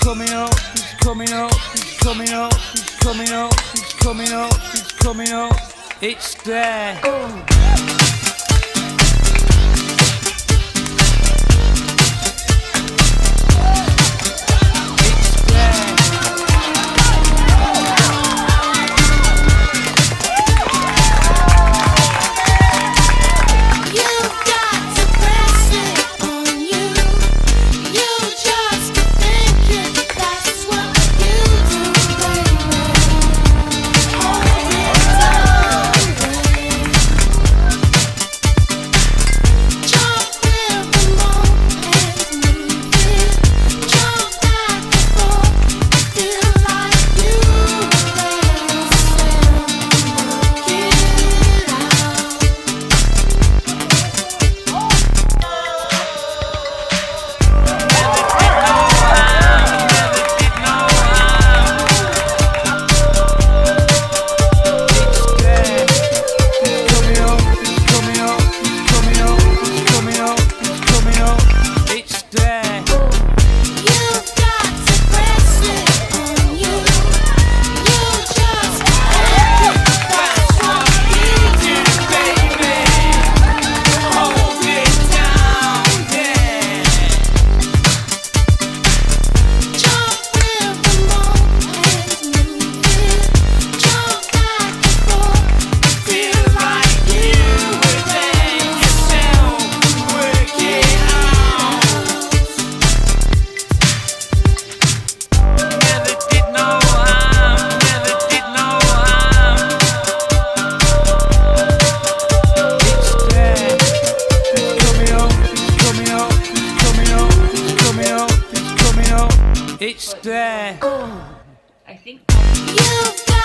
coming up, it's coming up, it's coming up, it's coming up, it's coming up, it's coming up, it's there. It's there. I think you've got